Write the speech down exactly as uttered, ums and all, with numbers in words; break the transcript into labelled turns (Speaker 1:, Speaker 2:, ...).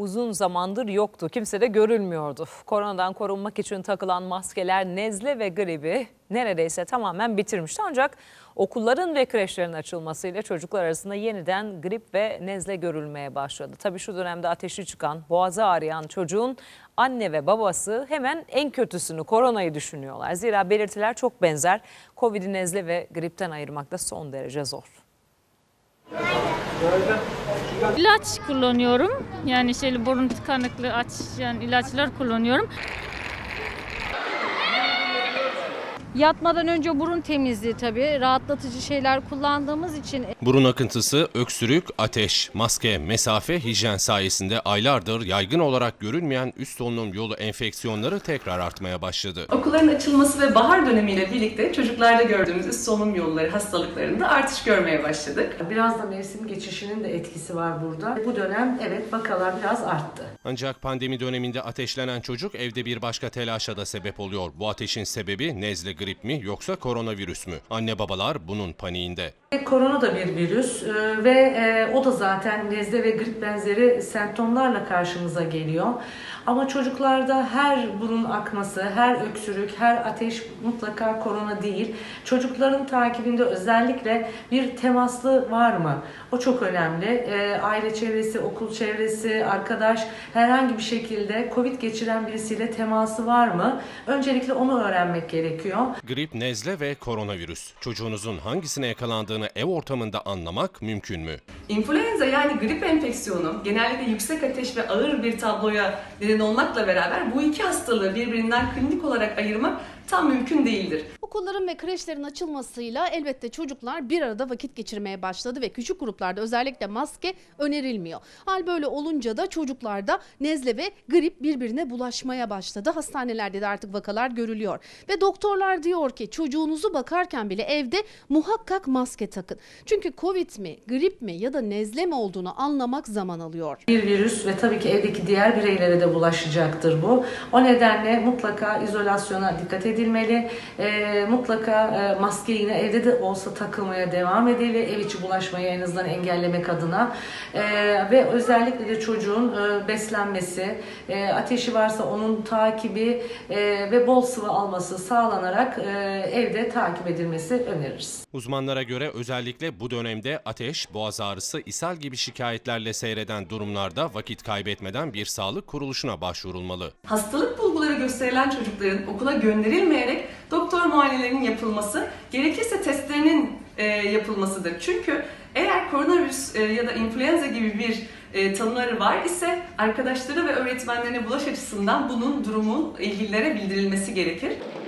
Speaker 1: uzun zamandır yoktu. Kimse de görülmüyordu. Koronadan korunmak için takılan maskeler nezle ve gribi neredeyse tamamen bitirmişti. Ancak okulların ve kreşlerin açılmasıyla çocuklar arasında yeniden grip ve nezle görülmeye başladı. Tabii şu dönemde ateşi çıkan, boğazı ağrıyan çocuğun anne ve babası hemen en kötüsünü, koronayı düşünüyorlar. Zira belirtiler çok benzer. Covid'i nezle ve gripten ayırmak da son derece zor.
Speaker 2: İlaç kullanıyorum. Yani şey burun tıkanıklığı açan ilaçlar kullanıyorum.
Speaker 3: Yatmadan önce burun temizliği tabii, rahatlatıcı şeyler kullandığımız için.
Speaker 4: Burun akıntısı, öksürük, ateş, maske, mesafe, hijyen sayesinde aylardır yaygın olarak görülmeyen üst solunum yolu enfeksiyonları tekrar artmaya başladı.
Speaker 5: Okulların açılması ve bahar dönemiyle birlikte çocuklarda gördüğümüz üst solunum yolları hastalıklarında artış görmeye başladık.
Speaker 6: Biraz da mevsim geçişinin de etkisi var burada. Bu dönem evet vakalar biraz arttı.
Speaker 4: Ancak pandemi döneminde ateşlenen çocuk evde bir başka telaşa da sebep oluyor. Bu ateşin sebebi nezle, grip mi yoksa koronavirüs mü? Anne babalar bunun paniğinde.
Speaker 6: Korona da bir virüs ve o da zaten nezle ve grip benzeri semptomlarla karşımıza geliyor. Ama çocuklarda her burun akması, her öksürük, her ateş mutlaka korona değil. Çocukların takibinde özellikle bir temaslı var mı? O çok önemli. Aile çevresi, okul çevresi, arkadaş herhangi bir şekilde Covid geçiren birisiyle teması var mı? Öncelikle onu öğrenmek gerekiyor.
Speaker 4: Grip, nezle ve koronavirüs. Çocuğunuzun hangisine yakalandığını ev ortamında anlamak mümkün mü?
Speaker 5: İnfluenza yani grip enfeksiyonu genellikle yüksek ateş ve ağır bir tabloya neden olmakla beraber bu iki hastalığı birbirinden klinik olarak ayırmak tam mümkün değildir.
Speaker 7: Okulların ve kreşlerin açılmasıyla elbette çocuklar bir arada vakit geçirmeye başladı ve küçük gruplarda özellikle maske önerilmiyor. Hal böyle olunca da çocuklarda nezle ve grip birbirine bulaşmaya başladı. Hastanelerde de artık vakalar görülüyor. Ve doktorlar diyor ki çocuğunuzu bakarken bile evde muhakkak maske takın. Çünkü Covid mi, grip mi ya da nezle mi olduğunu anlamak zaman alıyor.
Speaker 6: Bir virüs ve tabii ki evdeki diğer bireylere de bulaşacaktır bu. O nedenle mutlaka izolasyona dikkat edilmeli. E, mutlaka e, maske yine evde de olsa takılmaya devam edilmeli. Ev içi bulaşmayı en azından engellemek adına. E, ve özellikle de çocuğun e, beslenmesi, e, ateşi varsa onun takibi e, ve bol sıvı alması sağlanarak e, evde takip edilmesi öneririz.
Speaker 4: Uzmanlara göre özellikle bu dönemde ateş, boğaz ağrısı, ishal gibi şikayetlerle seyreden durumlarda vakit kaybetmeden bir sağlık kuruluşuna başvurulmalı.
Speaker 5: Hastalık bulguları gösterilen çocukların okula gönderilmeyerek doktor muayenelerinin yapılması, gerekirse testlerinin e, yapılmasıdır. Çünkü eğer koronavirüs e, ya da influenza gibi bir e, tanıları var ise arkadaşları ve öğretmenlerine bulaş açısından bunun durumun ilgililere bildirilmesi gerekir.